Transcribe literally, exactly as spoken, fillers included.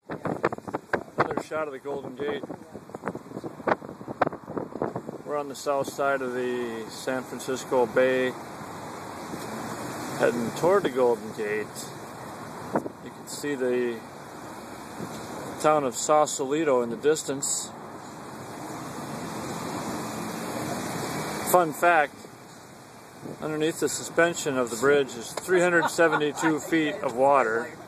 Another shot of the Golden Gate. We're on the south side of the San Francisco Bay, heading toward the Golden Gate. You can see the town of Sausalito in the distance. Fun fact, underneath the suspension of the bridge is three hundred seventy-two feet of water.